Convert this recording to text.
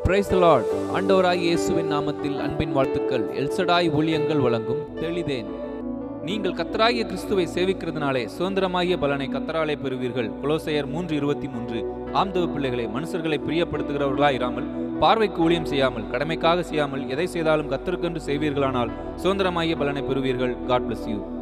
Praise the Lord. ஆண்டவராகிய இயேசுவின் நாமத்தில் அன்பின் வாழ்த்துக்கள். எல்சடாய் ஊழியங்கள் வழங்கும் தெளிதேன். நீங்கள் கர்த்தராகிய கிறிஸ்துவை சேவிக்கிறதுனாலே சுதந்திரமாகிய பலனை கர்த்தராலே பெறுவீர்கள். கொலோசையர் 3:23. ஆம்தவ பிள்ளைகளை, மனுஷர்களை பிரியப்படுத்துகிறவர்களாய் இராமல், பார்வைக்கு ஊழியம் செய்யாமல், கடமைக்காக செய்யாமல், எதை செய்தாலும் கர்த்தருக்கென்று செய்வீர்களானால் சுதந்திரமாகிய பலனை பெறுவீர்கள். God bless you.